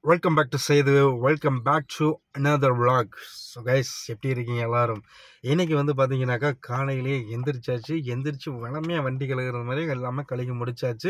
Welcome back to Sethu. Welcome back to another vlog. So guys, எப்படி இருக்கீங்க எல்லாரும்? இன்னைக்கு வந்து பார்த்தீங்கன்னாக்கா காலையிலேயே எந்திரிச்சு வளமையாக வண்டி கழுகுற மாதிரி எல்லாமே கழுகி முடிச்சாச்சு.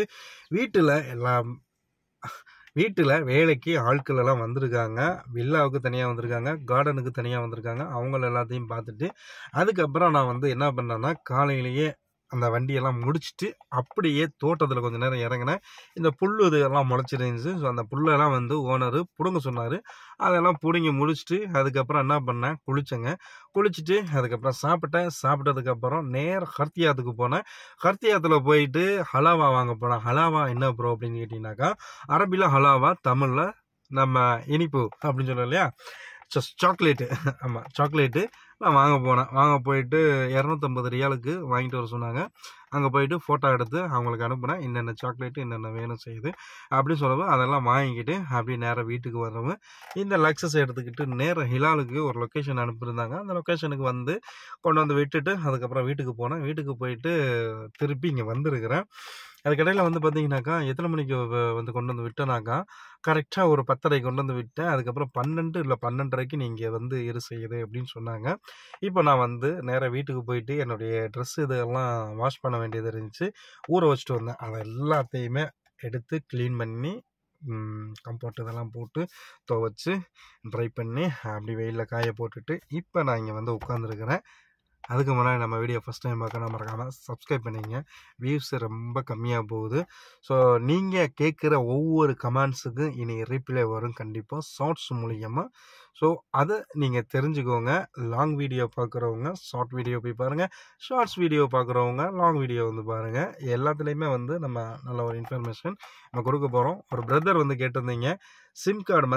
வீட்டில் வேலைக்கு ஆட்கள் எல்லாம் வந்திருக்காங்க. வில்லாவுக்கு தனியாக வந்திருக்காங்க, கார்டனுக்கு தனியாக வந்திருக்காங்க. அவங்கள எல்லாத்தையும் பார்த்துட்டு அதுக்கப்புறம் நான் வந்து என்ன பண்ணேன்னா, காலையிலேயே அந்த வண்டியெல்லாம் முடிச்சுட்டு அப்படியே தோட்டத்தில் கொஞ்சம் நேரம் இறங்கினேன். இந்த புல் இதெல்லாம் முளைச்சிருந்துச்சு. ஸோ அந்த புல்லெல்லாம் வந்து ஓனரு பிடுங்க சொன்னார். அதெல்லாம் பிடுங்கி முடிச்சுட்டு அதுக்கப்புறம் என்ன பண்ணேன், குளிச்சுட்டு அதுக்கப்புறம் சாப்பிட்டதுக்கப்புறம் நேராக ஹர்த்தியாத்துக்கு போனேன். ஹர்த்தியாத்தில் போயிட்டு ஹலாவா வாங்க போனேன். ஹலாவா என்ன ப்ரோ அப்படின்னு கேட்டிங்கனாக்கா, அரபியில் ஹலாவா, தமிழில் நம்ம இனிப்பு அப்படின்னு சொல்லுவோம் இல்லையா, சாக்லேட்டு. ஆமாம், சாக்லேட்டு நான் வாங்க போயிட்டு 250 ரியாலுக்கு வாங்கிட்டு வர சொன்னாங்க. அங்கே போயிட்டு ஃபோட்டோ எடுத்து அவங்களுக்கு அனுப்புனேன். என்னென்ன சாக்லேட்டு என்னென்ன வேணும் செய்யுது அப்படின்னு சொல்லவும் அதெல்லாம் வாங்கிக்கிட்டு அப்படியே நேராக வீட்டுக்கு வரவும் இந்த லக்ஸஸ் எடுத்துக்கிட்டு நேராக ஹிலாலுக்கு ஒரு லொக்கேஷன் அனுப்பியிருந்தாங்க. அந்த லொக்கேஷனுக்கு வந்து கொண்டு வந்து விட்டுட்டு அதுக்கப்புறம் வீட்டுக்கு போனேன். வீட்டுக்கு போயிட்டு திருப்பி இங்கே வந்திருக்கிறேன். அதுக்கடையில் வந்து பார்த்தீங்கன்னாக்கா, எத்தனை மணிக்கு வந்து கொண்டு வந்து விட்டேனாக்கா, கரெக்டாக ஒரு 10:30 கொண்டு வந்து விட்டேன். அதுக்கப்புறம் 12 இல்லை 12:30க்கு நீங்கள் வந்து செய்யுது அப்படின்னு சொன்னாங்க. இப்போ நான் வந்து நேராக வீட்டுக்கு போயிட்டு என்னுடைய ட்ரெஸ் இதெல்லாம் வாஷ் பண்ண வேண்டியது இருந்துச்சு, ஊற வச்சுட்டு வந்தேன். அதை எல்லாத்தையுமே எடுத்து க்ளீன் பண்ணி கம்ஃபர்ட் இதெல்லாம் போட்டு துவைச்சி ட்ரை பண்ணி அப்படி வெயிலில் காய போட்டுட்டு இப்போ நான் இங்கே வந்து உட்காந்துருக்கிறேன். அதுக்கு முன்னாடி நம்ம வீடியோ ஃபஸ்ட் டைம் பார்க்கணும், மறக்காமல் சப்ஸ்கிரைப் பண்ணிங்க. வியூஸ் ரொம்ப கம்மியாக போகுது. ஸோ நீங்கள் கேட்குற ஒவ்வொரு கமெண்ட்ஸுக்கும் இனி ரீப்ளே வரும் கண்டிப்பாக ஷார்ட்ஸ் மூலியமாக. ஸோ அதை நீங்கள் தெரிஞ்சுக்கோங்க. லாங் வீடியோ பார்க்குறவங்க ஷார்ட் வீடியோ போய் பாருங்கள், ஷார்ட்ஸ் வீடியோ பார்க்குறவங்க லாங் வீடியோ வந்து பாருங்கள். எல்லாத்துலேயுமே வந்து நம்ம நல்ல ஒரு இன்ஃபர்மேஷன் நம்ம கொடுக்க போகிறோம். ஒரு பிரதர் வந்து கேட்டிருந்தீங்க, சிம் கார்டு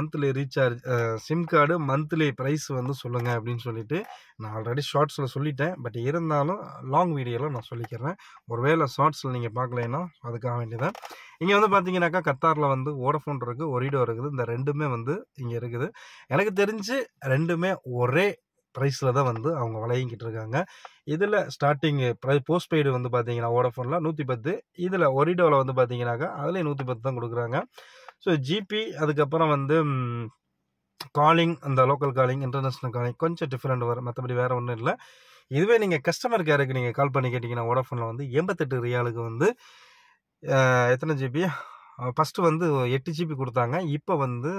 மந்த்லி ப்ரைஸ் வந்து சொல்லுங்கள் அப்படின்னு சொல்லிட்டு. நான் ஆல்ரெடி ஷார்ட்ஸில் சொல்லிட்டேன், பட் இருந்தாலும் லாங் வீடியோவில் நான் சொல்லிக்கிறேன். ஒருவேளை ஷார்ட்ஸில் நீங்கள் பார்க்கலைன்னா அதுக்காக வேண்டியதான். இங்கே வந்து பார்த்தீங்கன்னாக்கா, கத்தாரில் வந்து வோடஃபோன் இருக்குது, ஒரிடோ இருக்குது. இந்த ரெண்டுமே வந்து இங்கே இருக்குது. எனக்கு தெரிஞ்சு ரெண்டுமே ஒரே ப்ரைஸில் தான் வந்து அவங்க வழங்கிக்கிட்டு இருக்காங்க. இதில் ஸ்டார்டிங் போஸ்ட் பெய்டு வந்து பார்த்தீங்கன்னா வோடஃபோனில் 110, இதில் ஒரிடோவில் வந்து பார்த்தீங்கன்னாக்கா அதுலேயும் 110 தான் கொடுக்குறாங்க. ஸோ ஜிபி அதுக்கப்புறம் வந்து காலிங், அந்த லோக்கல் காலிங், இன்டர்நேஷ்னல் காலிங் கொஞ்சம் டிஃப்ரெண்ட் வரும், மற்றபடி வேறு ஒன்றும் இல்லை. இதுவே நீங்கள் கஸ்டமர் கேருக்கு நீங்கள் கால் பண்ணி கேட்டிங்கன்னா வோடஃபோனில் வந்து 88 ரியாலுக்கு வந்து எத்தனை ஜிபி, ஃபஸ்ட்டு வந்து 8 ஜிபி கொடுத்தாங்க. இப்போ வந்து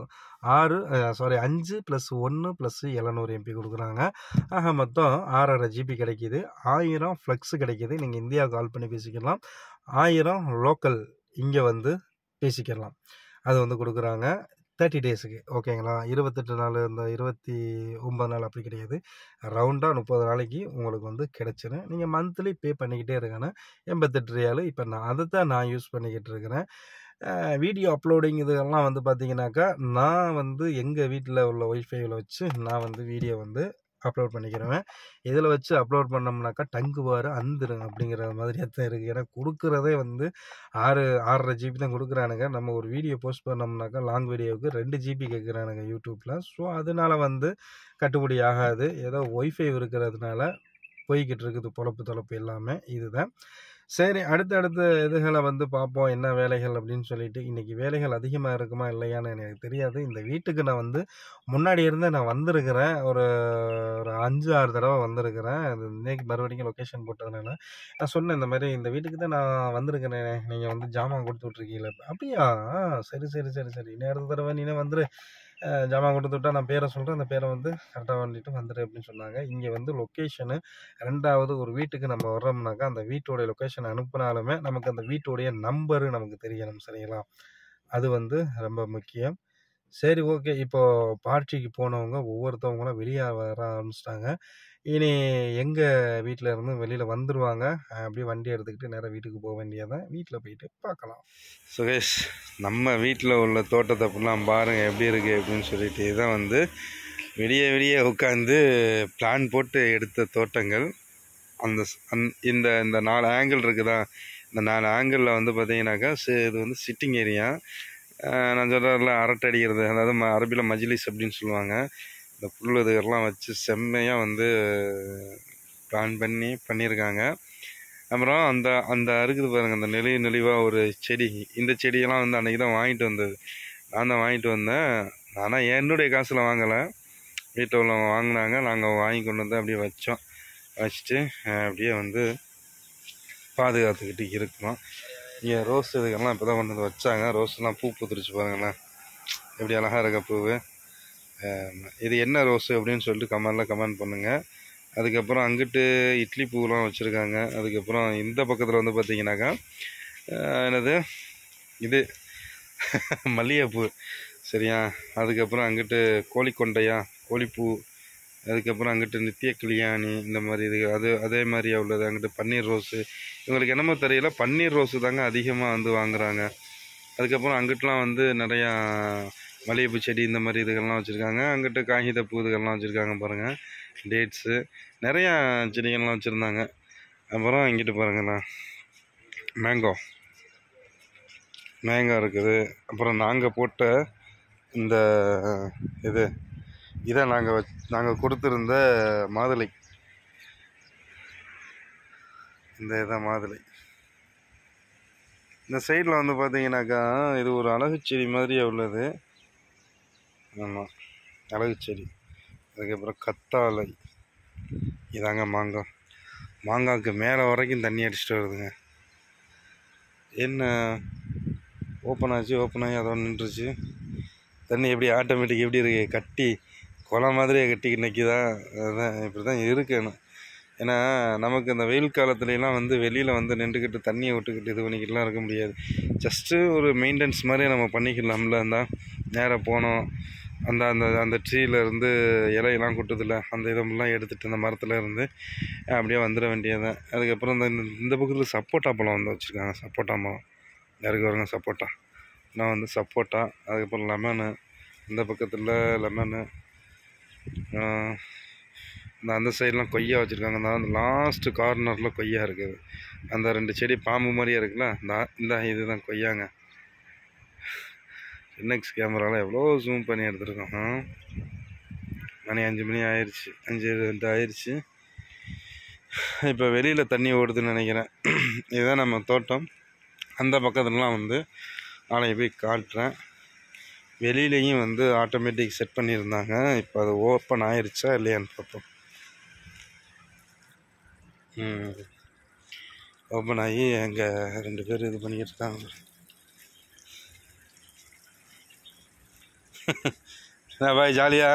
5 + 1 + 700 MB கொடுக்குறாங்க. ஆக மொத்தம் 6.5 ஜிபி கிடைக்கிது. 1000 ஃப்ளெக்ஸு கிடைக்கிது. நீங்கள் இந்தியா கால் பண்ணி பேசிக்கலாம். 1000 லோக்கல் இங்கே வந்து பேசிக்கலாம். அது வந்து கொடுக்குறாங்க 30 டேஸுக்கு. ஓகேங்களா? 28 நாள், இந்த 29 நாள் அப்படி கிடையாது. ரவுண்டாக 30 நாளைக்கு உங்களுக்கு வந்து கிடச்சிரும். நீங்கள் மந்த்லி பே பண்ணிக்கிட்டே இருக்கணும். 88 ரியாலு. இப்போ அதை தான் நான் யூஸ் பண்ணிக்கிட்டு இருக்கிறேன். வீடியோ அப்லோடிங் இதெல்லாம் வந்து பார்த்தீங்கன்னாக்கா, நான் வந்து எங்கள் வீட்டில் உள்ள ஒய்ஃபைவில் வச்சு நான் வந்து வீடியோ வந்து அப்லோட் பண்ணிக்கிறேன். இதில் வச்சு அப்லோட் பண்ணோம்னாக்கா டங்கு அந்துரும் அப்படிங்கிற மாதிரியாக தான் இருக்குது. ஏன்னா கொடுக்குறதே வந்து 6.5 ஜிபி தான் கொடுக்குறானுங்க. நம்ம ஒரு வீடியோ போஸ்ட் பண்ணோம்னாக்கா லாங் வீடியோவுக்கு 2 ஜிபி கேட்குறானுங்க யூடியூப்பில். ஸோ அதனால வந்து கட்டுப்படி ஆகாது. ஏதோ ஒய்ஃபை இருக்கிறதுனால போய்கிட்டு இருக்குது பொழப்பு எல்லாமே இதுதான். சரி, அடுத்த இதுகளை வந்து பார்ப்போம், என்ன வேலைகள் அப்படின்னு சொல்லிட்டு. இன்றைக்கி வேலைகள் அதிகமாக இருக்குமா இல்லையான்னு எனக்கு தெரியாது. இந்த வீட்டுக்கு நான் வந்து முன்னாடி இருந்து நான் வந்திருக்கிறேன். ஒரு 5-6 தடவை வந்திருக்கிறேன். அது இன்றைக்கி மறுபடியும் லொக்கேஷன் போட்டதுனால நான் சொன்னேன், இந்த மாதிரி இந்த வீட்டுக்கு தான் நான் வந்திருக்கிறேன், நீங்கள் வந்து ஜாமான் கொடுத்து விட்ருக்கீங்களே. அப்படியா? சரி, இன்னும் அடுத்த தடவை நீனே வந்துரு, ஜாமான் கொடுத்து விட்டா நான் பேரை சொல்கிறேன், அந்த பேரை வந்து கரெக்டாக வந்துட்டு வந்துடு அப்படின்னு சொன்னாங்க. இங்கே வந்து லொக்கேஷனு 2வது ஒரு வீட்டுக்கு நம்ம வர்றோம்னாக்கா அந்த வீட்டோடைய லொக்கேஷன் அனுப்புனாலுமே நமக்கு அந்த வீட்டோடைய நம்பரு நமக்கு தெரியணும். சரிங்களா? அது வந்து ரொம்ப முக்கியம். சரி, ஓகே. இப்போது பார்ட்டிக்கு போனவங்க ஒவ்வொருத்தவங்களும் வெளியே வர ஆரம்பிச்சிட்டாங்க. இனி எங்கள் வீட்டில் இருந்து வெளியில் வந்துடுவாங்க. அப்படியே வண்டி எடுத்துக்கிட்டு நேராக வீட்டுக்கு போக வேண்டியதான். வீட்டில் போயிட்டு பார்க்கலாம். சுகேஷ், நம்ம வீட்டில் உள்ள தோட்டத்தை அப்படிலாம் பாருங்கள் எப்படி இருக்குது அப்படின்னு சொல்லிட்டு. இதான் வந்து விடிய உட்காந்து பிளான் போட்டு எடுத்த தோட்டங்கள். இந்த 4 ஆங்கிள் இருக்குதா, இந்த 4 ஆங்கிளில் வந்து பார்த்தீங்கன்னாக்கா இது வந்து சிட்டிங் ஏரியா. நான் சொல்கிறதில்ல, அரட்டை அடிக்கிறது, அதாவது அரபியில் மஜ்லிஸ் அப்படின்னு சொல்லுவாங்க. இந்த புல் இதுகள்லாம் வச்சு செம்மையாக வந்து பிளான் பண்ணியிருக்காங்க. அப்புறம் அந்த இருக்குது பாருங்கள், அந்த நெளிவாக ஒரு செடி. இந்த செடியெல்லாம் வந்து அன்றைக்கி தான் வாங்கிட்டு வந்தது. நான் தான் வாங்கிட்டு வந்தேன். ஆனால் என்னுடைய காசில் வாங்கலை, வீட்டில் உள்ளவங்க வாங்கினாங்க. நாங்கள் வாங்கி கொண்டு வந்து அப்படியே வச்சுட்டு அப்படியே வந்து பாதுகாத்துக்கிட்டு இருக்கிறோம். இங்கே ரோஸ் இதுக்கெல்லாம் இப்போ தான் கொண்டு வந்து வச்சாங்க. ரோஸ்லாம் பூ பூத்துருச்சு பாருங்களேன், எப்படி அழகாக இருக்க பூவு. இது என்ன ரோஸு அப்படின்னு சொல்லிட்டு கமெண்ட் பண்ணுங்கள். அதுக்கப்புறம் அங்கிட்டு இட்லி பூவெலாம் வச்சுருக்காங்க. அதுக்கப்புறம் இந்த பக்கத்தில் வந்து பார்த்திங்கனாக்கா என்னது இது மல்லிகைப்பூ, சரியா. அதுக்கப்புறம் அங்கிட்டு கோழிக்கொண்டையா, கோழிப்பூ. அதுக்கப்புறம் அங்கிட்டு நித்திய கல்யாணி, இந்த மாதிரி இது அதே மாதிரியா உள்ளது. அங்கிட்டு பன்னீர் ரோஸு. இவங்களுக்கு என்னமோ தெரியல, பன்னீர் ரோஸு தாங்க அதிகமாக வந்து வாங்குகிறாங்க. அதுக்கப்புறம் அங்கிட்டலாம் வந்து நிறையா மல்லிகைப்பூ செடி இந்த மாதிரி இதுகள்லாம் வச்சுருக்காங்க. அங்கிட்டு காகித பூ இதுகள்லாம் வச்சுருக்காங்க பாருங்கள். டேட்ஸு நிறையா செடிகள்லாம் வச்சுருந்தாங்க. அப்புறம் இங்கிட்டு பாருங்களேன், மேங்கோ இருக்குது. அப்புறம் நாங்கள் போட்ட இந்த இதை நாங்கள் கொடுத்துருந்த மாதுளை, இதான் மாதுளை. இந்த சைடில் வந்து பார்த்தீங்கன்னாக்கா இது ஒரு அழகு செடி மாதிரியே உள்ளது. ஆமாம், அழகு செடி. அதுக்கப்புறம் கத்தாழை, இதாங்க மாங்காய்க்கு மேலே வரைக்கும் தண்ணி அடிச்சுட்டு வருதுங்க. என்ன ஓப்பன் ஆகி அதோட நின்றுச்சு. தண்ணி எப்படி ஆட்டோமேட்டிக் எப்படி இருக்குது, கட்டி குளம் மாதிரியே கட்டிக்கிட்டு நிற்கிதா. அதுதான் இப்படி தான் இருக்கணும். ஏன்னா நமக்கு இந்த வெயில் காலத்துலலாம் வந்து வெளியில் வந்து நின்றுக்கிட்டு தண்ணியை விட்டுக்கிட்டு இது பண்ணிக்கிட்டுலாம் இருக்க முடியாது. ஜஸ்ட்டு ஒரு மெயின்டெனன்ஸ் மாதிரி நம்ம பண்ணிக்கலாம்ல. இருந்தால் நேராக போனோம், அந்த அந்த அந்த ட்ரீலேருந்து இலையெல்லாம் கொட்டுதில்ல, அந்த இதெல்லாம் எடுத்துகிட்டு அந்த மரத்தில் இருந்து அப்படியே வந்துட வேண்டியதுதான். அதுக்கப்புறம் இந்த பக்கத்தில் சப்போட்டா பழம் வந்து வச்சுருக்காங்க. சப்போட்டா மரம் யாருக்கு வருங்க, சப்போட்டா. நான் வந்து சப்போட்டா, அதுக்கப்புறம் லெமனு, இந்த பக்கத்தில் லெமனு, அந்த சைடெலாம் கொய்யா வச்சுருக்காங்க. அந்த லாஸ்ட்டு கார்னரில் கொய்யா இருக்குது. அந்த 2 செடி பாம்பு மாதிரியே இருக்குல்ல, இந்த இதுதான் கொய்யாங்க. இன்எக்ஸ் கேமராவில் எவ்வளோ ஜூம் பண்ணி எடுத்துருக்கோம். மணி 5 மணி ஆயிடுச்சு, 5:02 ஆயிடுச்சு. இப்போ வெளியில் தண்ணி ஓடுதுன்னு நினைக்கிறேன். இதுதான் நம்ம தோட்டம். அந்த பக்கத்துலலாம் வந்து நாளைக்கு போய் காட்டுறேன். வெளியிலையும் வந்து ஆட்டோமேட்டிக் செட் பண்ணியிருந்தாங்க. இப்போ அது ஓப்பன் ஆயிடுச்சா இல்லையான்னு பார்ப்போம். ஓப்பன் ஆகி அங்கே 2 பேர் இது பண்ணிக்கிட்டு இருக்காங்க. பாய், ஜாலியா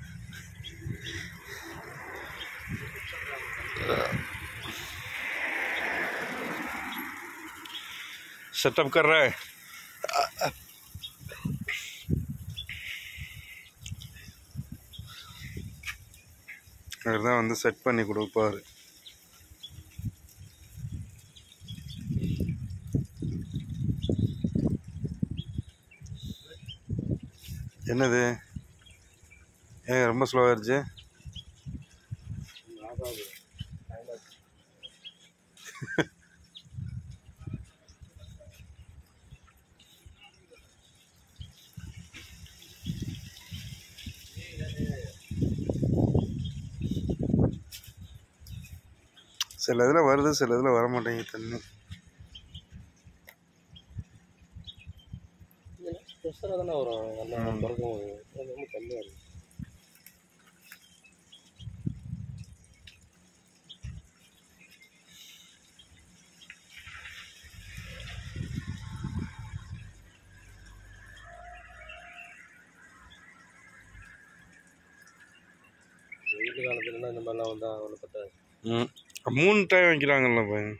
செட்டப் कर रहा है. அவர் தான் வந்து செட் பண்ணி கொடுப்பாரு. என்னது ரொம்ப ஸ்லோவாகிடுச்சு. சில இதில் வருது, சில இதில் வர மாட்டேங்குது தண்ணி. வெயில் காலத்துலலாம் இந்த மாதிரிலாம் வந்தால் அவ்வளோ பத்தாது. 3 டைம் வைக்கிறாங்கல்ல பையன்.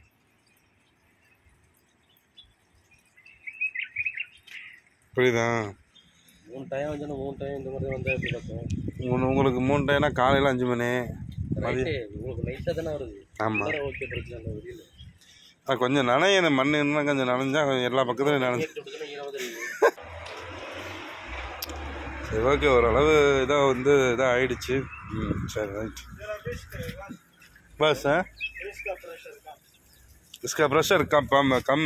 புரியுதா? 3 டைம் வந்தா 3 டைம் இந்த மாதிரி வந்தால் எப்படி பார்த்தோம். உங்களுக்கு 3 டைம்னா காலையில் 5 மணி, உங்களுக்கு நைட்டாக தானே வருது. ஆமாம், ஓகே, பிரச்சனை இல்லை. வெளியில் அது கொஞ்சம் நனையணும், மண் இன்னும் கொஞ்சம் நனைஞ்சா கொஞ்சம் எல்லா பக்கத்துலையும் நனைஞ்சு. சரி, ஓகே, ஓரளவு இதாக வந்து இதாக ஆயிடுச்சு. சரி, ரைட். பஸ் इसका प्रेशर कम.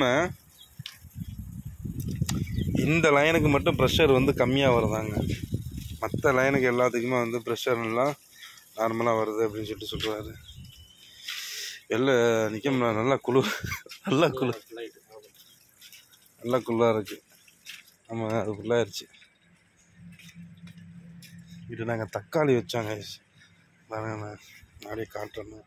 இந்த லைனுக்கு மட்டும் ப்ரெஷர் வந்து கம்மியாக வருதாங்க. மற்ற லைனுக்கு எல்லாத்துக்குமே வந்து ப்ரெஷர் எல்லாம் நார்மலாக வருது அப்படின்னு சொல்லிட்டு சொல்கிறாரு. வெளில நிற்க நல்லா குளிராக இருக்குது. ஆமாம், அது ஃபுல்லாகிடுச்சு. இது நாங்கள் தக்காளி வச்சாங்க நான் அப்படியே காட்டுறேன்.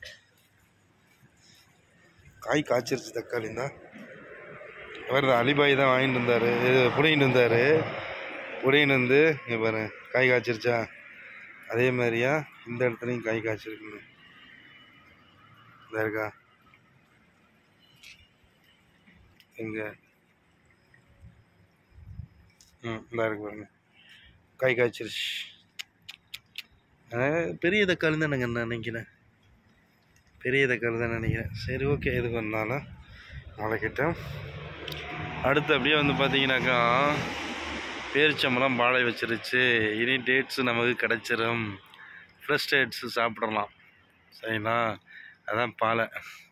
காய் காய்ச்சிருச்சு தக்காளி தான் வருது. அலிபாய் தான் வாங்கிட்டு இருந்தார், இது புடிங்கிட்டு வந்தார். புடிங்கிட்டு வந்து இங்கே பாரு காய் காய்ச்சிருச்சா, அதே மாதிரியா இந்த இடத்துலையும் காய் காய்ச்சிருக்குன்னு இதா இருக்கா இங்கே. இதா இருக்கு பாருங்க, காய் காய்ச்சிருச்சு. பெரிய தக்காளி தான் நான் நினைக்கிறேன், பெரிய தக்காளி தான் நினைக்கிறேன். சரி ஓகே, எதுக்கு வந்தாலும் முளைக்கிட்டேன். அடுத்து அப்படியே வந்து பார்த்தீங்கன்னாக்கா பேரிச்சம்பழம் பாலை வச்சிருச்சு. இனி டேட்ஸு நமக்கு கிடச்சிரும், ஃப்ரெஷ் டேட்ஸு சாப்பிடலாம். சரிங்களா, அதான் பாலை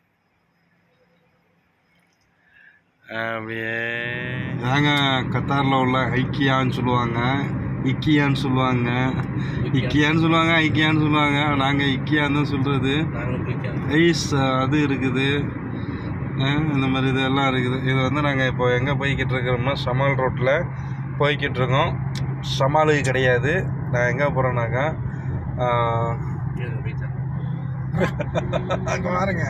அப்படியே. நாங்கள் கத்தாரில் உள்ள ஐக்கியான்னு சொல்லுவாங்க, இக்கியான்னு சொல்லுவாங்க, இக்கியான்னு சொல்லுவாங்க, ஐக்கியான்னு சொல்லுவாங்க. நாங்கள் இக்கியான்னு தான் சொல்கிறது. ஐஸ் அது இருக்குது, இந்த மாதிரி இதெல்லாம் இருக்குது. இது வந்து நாங்கள் இப்போ எங்கே போய்கிட்டு இருக்கிறோம்னா சமால் ரோட்டில் போய்கிட்டு இருக்கோம். சமாலுக்கு கிடையாது, நான் எங்கே போகிறேன்னாக்கா அங்கே பாருங்க,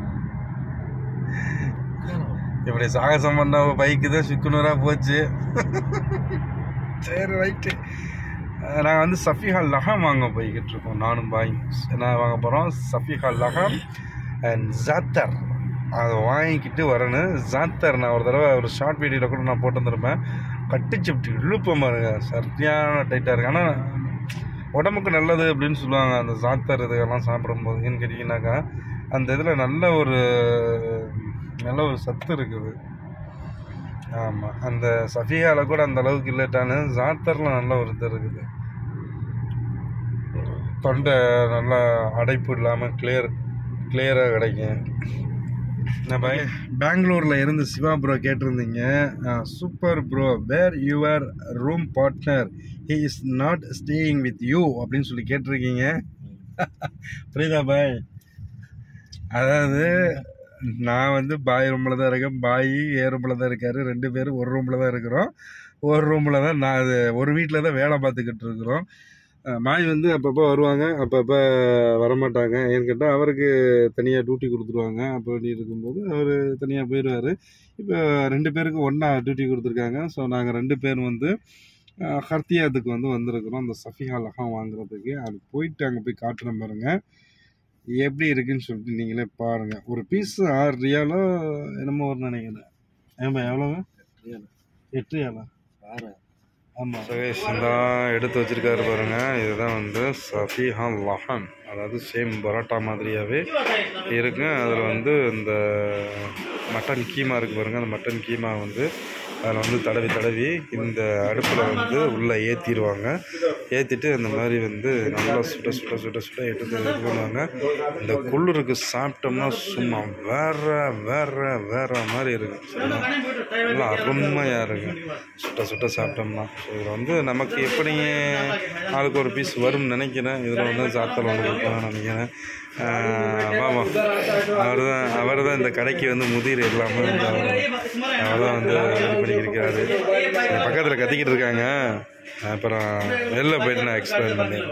இப்படி சாகசம் பண்ண பைக்கு தான் சுக்குநூறாக போச்சு. சரி ரைட்டு, நாங்கள் வந்து சஃபிஹா லஹம் வாங்க போய்கிட்டு இருக்கோம். நானும் பாய் என்ன வாங்க போகிறோம், சஃபிஹா லஹம் அண்ட் ஜாத்தர். அதை வாங்கிக்கிட்டு வரணும். ஜாத்தர் நான் ஒரு தடவை ஒரு ஷார்ட் வீடியோவில் கூட நான் போட்டு வந்துருப்பேன். கட்டிச்சுப்டி இழுப்பமாக இருங்க, சரியான டைட்டாக இருக்கு. ஆனால் உடம்புக்கு நல்லது அப்படின்னு சொல்லுவாங்க அந்த ஜாத்தர் இதுக்கெல்லாம் சாப்பிடும்போது. ஏன்னு கேட்டிங்கனாக்கா அந்த இதில் நல்ல ஒரு சத்து இருக்குது. ஆமாம், அந்த சஃபியாவில் கூட அந்த அளவுக்கு இல்லட்டானு ஜாத்தரில் நல்ல ஒரு இது இருக்குது. தொண்டை நல்லா அடைப்பு இல்லாமல் கிளியராக கிடைக்கும். நம்ம பெங்களூரில் இருந்து சிவா ப்ரோ கேட்டிருந்தீங்க, super bro, where your room partner, he is not staying with you அப்படின்னு சொல்லி கேட்டிருக்கீங்க. புரியுதா பாய்? அதாவது நான் வந்து பாய் ரூமில் தான் இருக்கேன், பாய் ஏ ரூமில் தான் இருக்கார். 2 பேரும் ஒரு ரூமில் தான் இருக்கிறோம். ஒரு ரூமில் தான் நான் ஒரு வீட்டில் தான் வேலை பார்த்துக்கிட்டு இருக்கிறோம். பாய் வந்து அப்பப்போ வருவாங்க, அப்பப்போ வரமாட்டாங்க. ஏன்னு கேட்டால் அவருக்கு தனியாக டியூட்டி கொடுத்துருவாங்க. அப்படி இருக்கும்போது அவர் தனியாக போயிடுவார். இப்போ 2 பேருக்கு ஒன்றா டியூட்டி கொடுத்துருக்காங்க. ஸோ நாங்கள் 2 பேர் வந்து ஹர்த்தியாத்துக்கு வந்திருக்கிறோம் அந்த சஃபிஹா லஹம் வாங்குறதுக்கு. அது போயிட்டு அங்கே போய் காட்டுறேன் பாருங்கள் எப்படி இருக்குன்னு சொல்லிட்டு நீங்களே பாருங்கள். ஒரு பீஸு 6 ரியாலோ என்னமோ ஒரு நினைக்கிறேன். ஏன்பா எவ்வளோங்க? 8 ரியாலா? ஆமாம். தான் எடுத்து வச்சுருக்காரு பாருங்கள். இதுதான் வந்து சஃபிஹா லஹம், அதாவது சேம் பரோட்டா மாதிரியாகவே இருக்குது. அதில் வந்து இந்த மட்டன் கீமா இருக்குது பாருங்கள். அந்த மட்டன் கீமா வந்து அதில் வந்து தடவி இந்த அடுப்பில் வந்து உள்ளே ஏற்றிடுவாங்க. ஏற்றிட்டு அந்த மாதிரி வந்து நல்லா சுட எடுத்து இது பண்ணுவாங்க. இந்த குளிருக்கு சாப்பிட்டோம்னா சும்மா வேற மாதிரி இருக்கும். சரிங்களா, நல்லா அருமையாக இருக்கும் சுட்ட சாப்பிட்டோம்னா. ஸோ இதில் வந்து நமக்கு எப்படி ஆளுக்கு ஒரு பீஸ் வரும்னு நினைக்கிறேன். இதில் வந்து சாத்தல் ஒன்று கொடுப்பாங்கன்னு நினைக்கிறேன். ஆமாம், அவர் தான் இந்த கடைக்கு வந்து முதிர் எல்லாமே வந்து அவர் தான் வந்து இது பண்ணிக்கிருக்கிறாரு. பக்கத்தில் கத்திக்கிட்டு இருக்காங்க. அப்புறம் வெளில போயிட்டு நான் எக்ஸ்பிளைன் பண்ணேன்.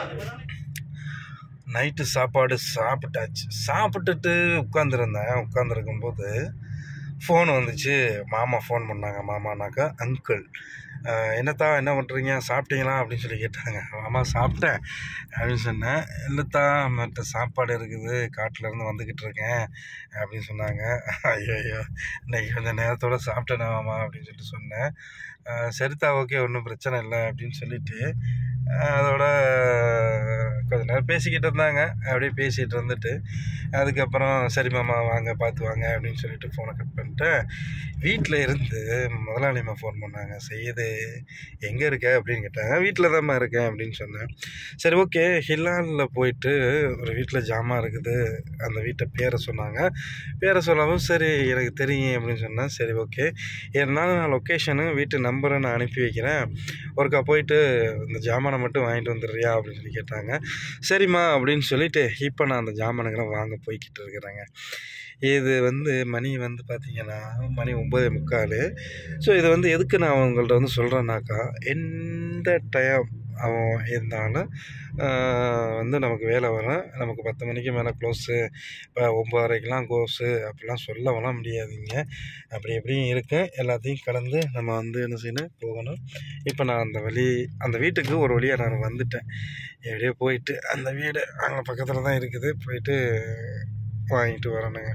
நைட்டு சாப்பாடு சாப்பிட்டுட்டு உட்காந்துருக்கும்போது ஃபோன் வந்துச்சு. மாமா ஃபோன் பண்ணாங்க. மாமானாக்கா அங்கிள். என்னத்தா என்ன பண்ணுறீங்க, சாப்பிட்டீங்களா அப்படின்னு சொல்லி கேட்டாங்க. மாமா சாப்பிட்டேன் அப்படின்னு சொன்னேன். இல்லைத்தா மற்ற சாப்பாடு இருக்குது, காட்டிலேருந்து வந்துக்கிட்டு இருக்கேன் அப்படின்னு சொன்னாங்க. ஐயோ இன்னைக்கு கொஞ்சம் நேரத்தோடு சாப்பிட்டேனே மாமா அப்படின்னு சொல்லிட்டு சொன்னேன். சரித்தா ஓகே ஒன்றும் பிரச்சனை இல்லை அப்படின்னு சொல்லிட்டு அதோட கொஞ்சம் நேரம் பேசிக்கிட்டு இருந்தாங்க. அப்படியே பேசிகிட்டு இருந்துட்டு அதுக்கப்புறம் சரி மாமா வாங்க பார்த்து வாங்க அப்படின்னு சொல்லிட்டு ஃபோனை கட் பண்ணிட்டேன். வீட்டில் இருந்து முதலாளிம்மா ஃபோன் பண்ணாங்க. செய்யுது எங்கே இருக்க அப்படின்னு கேட்டாங்க. வீட்டில் தான்மா இருக்கேன் அப்படின்னு சொன்னேன். சரி ஓகே, ஹிலாலில் போயிட்டு ஒரு வீட்டில் ஜாமான் இருக்குது, அந்த வீட்டை பேரை சொன்னாங்க. பேரை சொல்லவும் சரி எனக்கு தெரியும் அப்படின்னு சொன்னேன். சரி ஓகே, இருந்தாலும் நான் லொக்கேஷனு வீட்டு நம்பரை நான் அனுப்பி வைக்கிறேன், ஒருக்கா போயிட்டு இந்த ஜாமானை மட்டும் வாங்கிட்டு வந்துடுறியா அப்படின்னு சொல்லி கேட்டாங்க. சரிம்மா அப்படின்னு சொல்லிட்டு இப்போ நான் அந்த ஜாமானுங்களை வாங்க போய்கிட்டு இருக்கிறேங்க. இது வந்து மணி வந்து பார்த்திங்கன்னா மணி 9:45. ஸோ இதை வந்து எதுக்கு நான் உங்கள்கிட்ட வந்து சொல்கிறேன்னாக்கா, எந்த டைம் அவன் இருந்தாலும் வந்து நமக்கு வேலை வரும். நமக்கு 10 மணிக்கு மேலே க்ளோஸு, இப்போ 9:30க்கெலாம் க்ளோஸு அப்படிலாம் சொல்லவெல்லாம் முடியாதுங்க. அப்படி இப்படியும் இருக்கு. எல்லாத்தையும் கடந்து நம்ம வந்து என்ன செய்யணும், போகணும். இப்போ நான் அந்த வீட்டுக்கு ஒரு வழியாக நான் வந்துட்டேன். எப்படியோ போயிட்டு அந்த வீடு அங்கே பக்கத்தில் தான் இருக்குது. போயிட்டு வாங்கிட்டு வரணுங்க.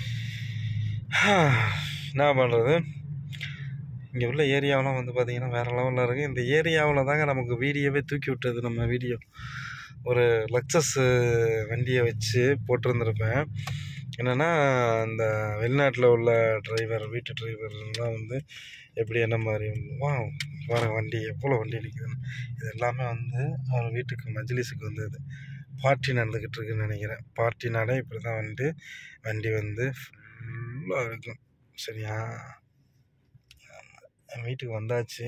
என்ன பண்ணுறது, இங்கே உள்ள ஏரியாவெலாம் வந்து பார்த்திங்கன்னா வேறு லெவலில் இருக்குது. இந்த ஏரியாவில் தாங்க நமக்கு வீடியோவே தூக்கி விட்டது. நம்ம வீடியோ ஒரு லக்ஸஸ் வண்டியை வச்சு போட்டிருந்துருப்பேன். என்னென்னா அந்த வெளிநாட்டில் உள்ள வீட்டு டிரைவர்லாம் வந்து எப்படி என்ன மாதிரி வர வண்டி எவ்வளோ வண்டி நிற்குதுன்னு. இது எல்லாமே வந்து அவர் வீட்டுக்கு மஜ்லிஸுக்கு வந்தது. பார்ட்டி நடந்துக்கிட்டு இருக்குன்னு நினைக்கிறேன். பார்ட்டினாலே இப்படி தான் வண்டி வந்து ஃபுல்லாக இருக்கும். சரியா, என் வீட்டுக்கு வந்தாச்சு.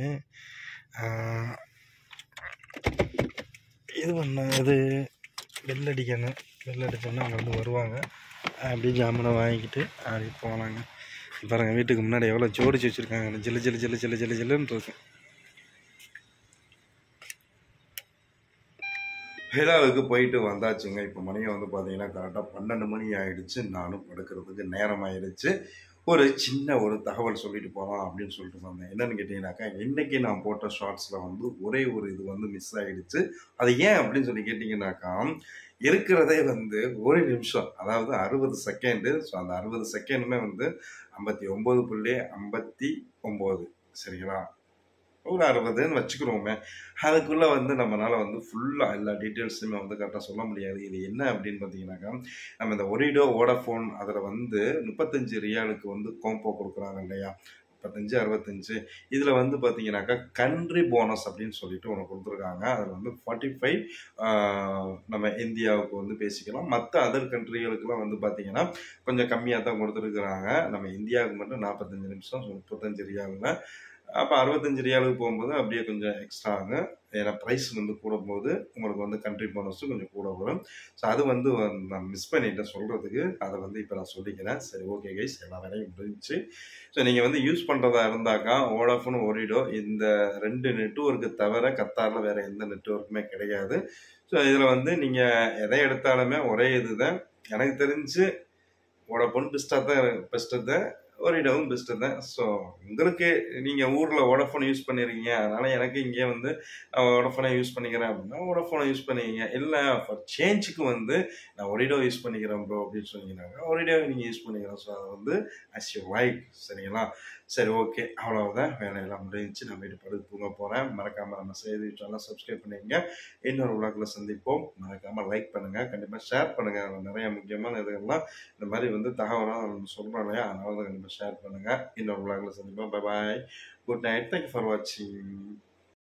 இது பெல் அடிக்கணும். பெல் அடித்தோன்னா அங்கே வந்து வருவாங்க. அப்படியே ஜாமனை வாங்கிக்கிட்டு அப்படி போகலாங்க. பாருங்கள் வீட்டுக்கு முன்னாடி எவ்வளோ ஜோடிச்சு வச்சுருக்காங்க. ஜில்லு ஜில்லு ஜில்லு ஜில்லு ஜில்லு ஜில்லுன்னு இருக்கு. ஹிலாலுக்கு போயிட்டு வந்தாச்சுங்க. இப்போ மணியை வந்து பார்த்தீங்கன்னா கரெக்டாக 12 மணி ஆகிடுச்சு. நானும் படுக்கிறதுக்கு நேரம் ஆகிடுச்சு. ஒரு சின்ன தகவல் சொல்லிட்டு போகலாம் அப்படின்னு சொல்லிட்டு வந்தேன். என்னென்னு கேட்டிங்கனாக்கா, இன்றைக்கி நான் போட்ட ஷார்ட்ஸில் வந்து ஒரே இது வந்து மிஸ் ஆகிடுச்சு. அது ஏன் அப்படின்னு சொல்லி கேட்டிங்கனாக்கா, இருக்கிறதே வந்து 1 நிமிஷம், அதாவது 60 செகண்டு. ஸோ அந்த 60 செகண்டுமே வந்து 59.59 சரிங்களா, ஒரு 60ன்னு வச்சுக்கிறோமே. அதுக்குள்ளே வந்து நம்மளால் வந்து ஃபுல்லாக எல்லா டீட்டெயில்ஸுமே வந்து கரெக்டாக சொல்ல முடியாது. இது என்ன அப்படின்னு பார்த்தீங்கன்னாக்கா, நம்ம இந்த ஒரிடோ வோடாஃபோன் அதில் வந்து 35 ரியாலுக்கு வந்து கோம்போ கொடுக்குறாங்க இல்லையா, 35 65. இதில் வந்து பார்த்தீங்கன்னாக்கா கண்ட்ரி போனஸ் அப்படின்னு சொல்லிட்டு ஒன்று கொடுத்துருக்காங்க. அதில் வந்து 45 நம்ம இந்தியாவுக்கு வந்து பேசிக்கலாம். மற்ற அதர் கண்ட்ரிகளுக்கெல்லாம் வந்து பார்த்தீங்கன்னா கொஞ்சம் கம்மியாக தான் கொடுத்துருக்குறாங்க. நம்ம இந்தியாவுக்கு மட்டும் 45 நிமிஷம், 35 ரியாலில். அப்போ 65 ரியாலுக்கு போகும்போது அப்படியே கொஞ்சம் எக்ஸ்ட்ரா ஆகும். ஏன்னா ப்ரைஸ் வந்து கூடும்போது உங்களுக்கு வந்து கண்ட்ரி போனஸும் கொஞ்சம் கூட வரும். ஸோ அது வந்து நான் மிஸ் பண்ணிட்டேன் சொல்கிறதுக்கு. அதை வந்து இப்போ நான் சொல்லிக்கிறேன். சரி, ஓகே கைஸ், எல்லா வேலையும் முடிஞ்சிச்சு. ஸோ நீங்கள் வந்து யூஸ் பண்ணுறதா இருந்தாக்கா வோடாஃபோன், ஒரிடோ இந்த 2 நெட்வொர்க்கு தவிர கத்தாரில் வேறு எந்த நெட்வொர்க்குமே கிடையாது. ஸோ இதில் வந்து நீங்கள் எதை எடுத்தாலுமே ஒரே இது தான். எனக்கு தெரிஞ்சு வோடாஃபோன் பெஸ்ட்டாக தான், ஒரிடோவும் பெஸ்ட்டு தான். ஸோ உங்களுக்கு நீங்கள் ஊரில் வோடாஃபோன் யூஸ் பண்ணியிருக்கீங்க, அதனால் எனக்கு இங்கே வந்து வோடாஃபோனை யூஸ் பண்ணிக்கிறேன் அப்படின்னா வோடாஃபோனை யூஸ் பண்ணிக்கிங்க. இல்லை ஃபார் சேஞ்சுக்கு வந்து நான் ஒரிடோ யூஸ் பண்ணிக்கிறேன் ப்ரோ அப்படின்னு சொன்னீங்கன்னாக்கா ஒரிடோவை நீங்கள் யூஸ் பண்ணிக்கிறோம். ஸோ அது வந்து அஸ் யூ லைக். சரிங்களா, சரி, ஓகே, அவ்வளோதான். வேலையெல்லாம் முடிஞ்சிச்சு. நான் வீட்டு படுத்து தூங்க போகிறேன். மறக்காமல் நம்ம செய்தி சேனலை சப்ஸ்கிரைப் பண்ணிக்கங்க. இன்னொரு விழாக்கில் சந்திப்போம். மறக்காமல் லைக் பண்ணுங்கள், கண்டிப்பாக ஷேர் பண்ணுங்கள். நிறைய முக்கியமான இதுகள்லாம் இந்த மாதிரி வந்து தகவலாக நம்ம சொல்கிறோம் இல்லையா, அதனால தான் கண்டிப்பாக ஷேர் பண்ணுங்கள். இன்னொரு விழாக்கில் சந்திப்போம். Bye bye, good night, thank you for வாட்சிங்.